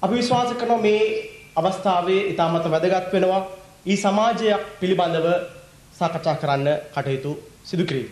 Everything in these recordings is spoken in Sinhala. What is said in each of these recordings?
අපි විශ්වාස කරනවා මේ අවස්ථාවේ ඉතාමත් වැදගත් වෙනවා ඊ සමාජයක් පිළිබඳව සාකච්ඡා කරන්න කටයුතු සිදු කිරීම.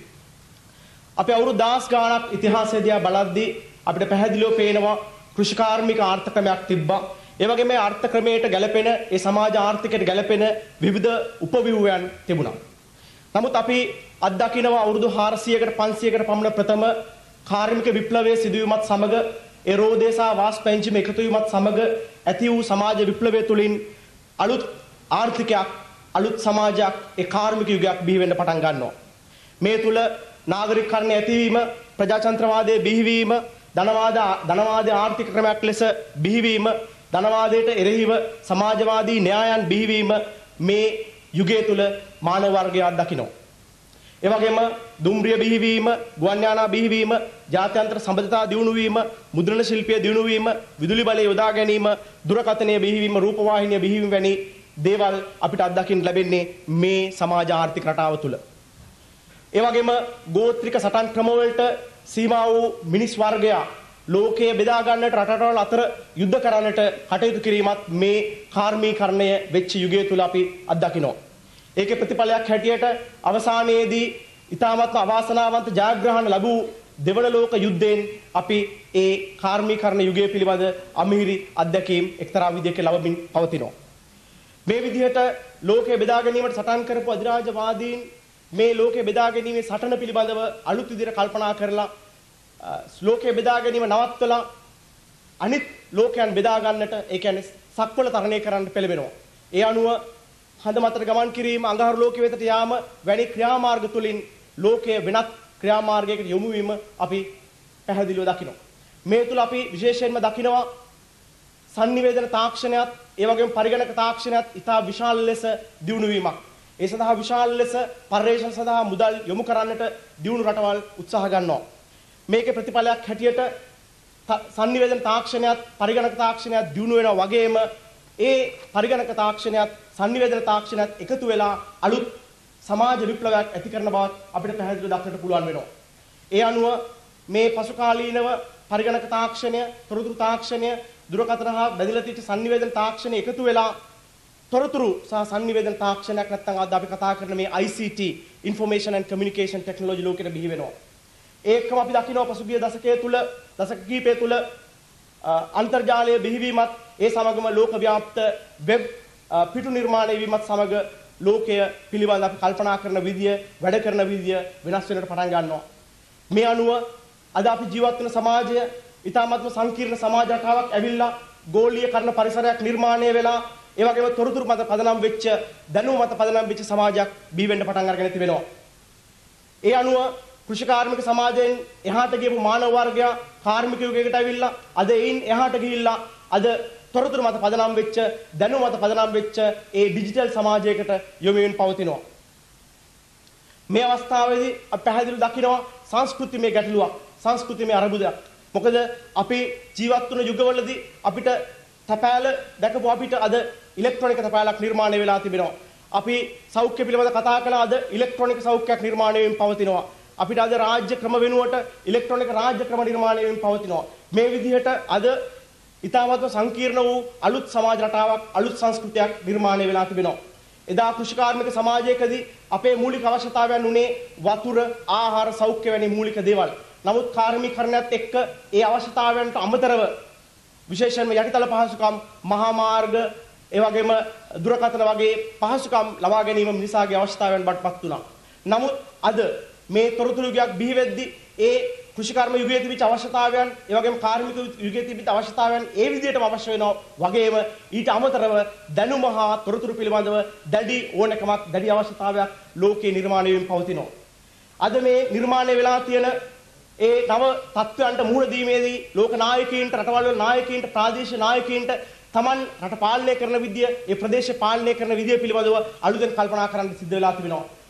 අපි අවුරුදු 10 ගාණක් ඉතිහාසය දිහා බලද්දී අපිට පැහැදිලිව පේනවා කෘෂිකාර්මික ආර්ථ ක්‍රමයක් තිබ්බා. ඒ වගේම මේ ආර්ථ ක්‍රමයට ගැලපෙන ඒ සමාජ ආර්ථිකයට ගැලපෙන විවිධ උපව්‍යුහයන් තිබුණා. නමුත් අපි අත්දකිනවා අවුරුදු 400කට 500කට පමණ ප්‍රථම කාර්මික විප්ලවයේ සිදුවීමත් සමග ඒ රෝදේසා වාස්ප එන්ජිම එකතු වීමත් සමග ඇති වූ සමාජ විප්ලවය තුළින් අලුත් ආර්ථිකයක් අලුත් සමාජයක් ඒ කාර්මික යුගයක් බිහි වෙන්න පටන් ගන්නවා. මේ තුල නාගරිකකරණය ඇතිවීම, ප්‍රජාතන්ත්‍රවාදයේ බිහිවීම, ධනවාද ආර්ථික ක්‍රමයක් ලෙස බිහිවීම, ධනවාදයට එරෙහිව සමාජවාදී න්‍යායන් බිහිවීම මේ යුගය තුල මානව වර්ගය අත්දකිනවා. ඒ වගේම දුම්රිය බිහිවීම, ගුවන් යානා බිහිවීම, ජාත්‍යන්තර සම්බන්ධතා දියුණු වීම, මුද්‍රණ ශිල්පය දියුණු වීම, විදුලි බලය යොදා ගැනීම, දුරකථනය බිහිවීම, රූපවාහිනිය බිහිවීම වැනි දේවල් අපිට අත්දකින්න ලැබෙන්නේ මේ සමාජ ආර්ථික රටාව තුල. ඒ වගේම ගෝත්‍රික සටන් ක්‍රමවලට සීමා වූ මිනිස් වර්ගයා ලෝකයේ බෙදා ගන්නට රටවල් අතර යුද්ධ කරන්නට කටයුතු කිරීමත් මේ කාර්මීකරණය වෙච්ච යුගය තුල අපි අත්දකිනවා. ඒකේ ප්‍රතිඵලයක් හැටියට අවසානයේදී ඊටමත්ම අවාසනාවන්ත ජයග්‍රහණ ලැබූ දෙවන ලෝක යුද්ධයෙන් අපි ඒ කාර්මීකරණ යුගය පිළිබඳ අමිහිරි අත්දැකීම් එක්තරා විදිහක ලැබමින් පවතිනවා. මේ විදිහට ලෝකයේ බෙදා ගැනීමට සටන් කරපු අධිරාජ්‍යවාදීන් මේ ලෝකයේ බෙදා ගැනීමේ සටන පිළිබඳව අලුත් විදිහට කල්පනා කරලා ලෝකයේ බෙදා ගැනීම නවත්වලා අනිත් ලෝකයන් බෙදා ගන්නට ඒ කියන්නේ සක්වල තරණය කරන්න පෙළඹෙනවා. ඒ අනුව හඳ මතට ගමන් කිරීම, අඟහරු ලෝකයේ වෙතට යාම වැනි ක්‍රියාමාර්ග තුලින් ලෝකයේ වෙනත් ක්‍රියාමාර්ගයකට යොමු වීම අපි පැහැදිලිව දකිනවා. මේ තුල අපි විශේෂයෙන්ම දකිනවා sannivedana තාක්ෂණයත් ඒ වගේම පරිගණක තාක්ෂණයත් ඉතා විශාල ලෙස දියුණු වීමක්. ඒ සඳහා විශාල ලෙස පර්යේෂණ සඳහා මුදල් යොමු කරන්නට දියුණු රටවල් උත්සාහ ගන්නවා. මේකේ ප්‍රතිඵලයක් හැටියට sannivedana තාක්ෂණයත් පරිගණක තාක්ෂණයත් දියුණු වෙනවා වගේම ඒ පරිගණක තාක්ෂණයත් sannivedana තාක්ෂණයත් එකතු වෙලා අලුත් සමාජ විප්ලවයක් ඇති කරන බව අපිට පැහැදිලිව දක්නට පුළුවන් වෙනවා. ඒ අනුව මේ පසු කාලීනව පරිගණක තාක්ෂණය, තොරතුරු තාක්ෂණය, දුරකථන හා බැඳිලා තියෙච්ච sannivedana තාක්ෂණය එකතු වෙලා තොරතුරු සහ sannivedana තාක්ෂණයක් නැත්නම් අද අපි කතා කරන මේ ICT information and communication technology ලෝකෙට බිහි වෙනවා. ඒකම අපි දකිනවා පසුගිය දශක කිහිපය තුල අන්තර්ජාලය බිහිවීමත් ඒ සමගම ලෝක ව්‍යාප්ත වෙබ් පිටු නිර්මාණය වීමත් සමග ලෝකය පිළිබඳ අපි කල්පනා කරන විදිය, වැඩ කරන විදිය වෙනස් වෙනට පටන් ගන්නවා. මේ අනුව අද අපි ජීවත් වෙන සමාජය ඊටාත්ම සංකීර්ණ සමාජ රටාවක් ඇවිල්ලා ගෝලීයකරණ පරිසරයක් නිර්මාණය වෙලා ඒ වගේම තොරතුරු මත පදනම් වෙච්ච, දැනුම මත පදනම් වෙච්ච සමාජයක් බිහි වෙන්න පටන් අරගෙන තිබෙනවා. ඒ අනුව කෘෂිකාර්මික සමාජයෙන් එහාට ගියපු මානව වර්ගයා කාර්මික යුගයකට ඇවිල්ලා අද එයින් එහාට ගිහිල්ලා අද තොරතුරු මත පදනම් වෙච්ච, දැනුම මත පදනම් වෙච්ච ඒ ඩිජිටල් සමාජයකට යොමු වෙමින් පවතිනවා. මේ අවස්ථාවේදී අපි පැහැදිලිව දකිනවා සංස්කෘතිමය ගැටලුවක්, සංස්කෘතිමය අරබුදයක්. මොකද අපි ජීවත් වුණ යුගවලදී අපිට තැපෑල දැකපු අපිට අද ඉලෙක්ට්‍රොනික තැපෑලක් නිර්මාණය වෙලා තිබෙනවා. අපි සෞඛ්‍ය පිළිබඳ කතා කළා, අද ඉලෙක්ට්‍රොනික සෞඛ්‍යයක් නිර්මාණය වෙමින් පවතිනවා. අපිට අද රාජ්‍ය ක්‍රම වෙනුවට ඉලෙක්ට්‍රොනික රාජ්‍ය ක්‍රම නිර්මාණය වෙමින් පවතිනවා. මේ විදිහට අද ඊටමත්ව සංකීර්ණ වූ අලුත් සමාජ රටාවක්, අලුත් සංස්කෘතියක් නිර්මාණය වෙලා තිබෙනවා. එදා කෘෂිකාර්මික සමාජයකදී අපේ මූලික අවශ්‍යතාවයන් උනේ වතුර, ආහාර, සෞඛ්‍ය වැනි මූලික දේවල්. නමුත් කාර්මීකරණයත් එක්ක ඒ අවශ්‍යතාවයන්ට අමතරව විශේෂයෙන්ම යටිතල පහසුකම්, මහා මාර්ග, ඒ වගේම දුරකථන වගේ පහසුකම් ලබා ගැනීම මිනිසාගේ අවශ්‍යතාවයන් බඩපත් වුණා. නමුත් අද මේ තොරතුරු යුගයක් බිහි වෙද්දී ඒ කෘෂිකර්ම යුගයේ තිබිච්ච අවශ්‍යතාවයන්, ඒ වගේම කාර්මික යුගයේ තිබිච්ච අවශ්‍යතාවයන් ඒ විදිහටම අවශ්‍ය වෙනවා. වගේම ඊට අමතරව දැනුම හා තොරතුරු පිළිබඳව දැඩි ඕනකමක්, දැඩි අවශ්‍යතාවයක් ලෝකේ නිර්මාණය වෙමින් පවතිනවා. අද මේ නිර්මාණය වෙලා තියෙන ඒ නව තත්ත්වයන්ට මුහුණ දීමේදී ලෝක නායකයින්ට, රටවල් වල නායකයින්ට, ප්‍රාදේශීය නායකයින්ට තමන් රට පාලනය කරන විදිය, ඒ ප්‍රදේශ පාලනය කරන විදිය පිළිබඳව අලුතෙන් කල්පනා කරන්න සිද්ධ වෙලා තිබෙනවා.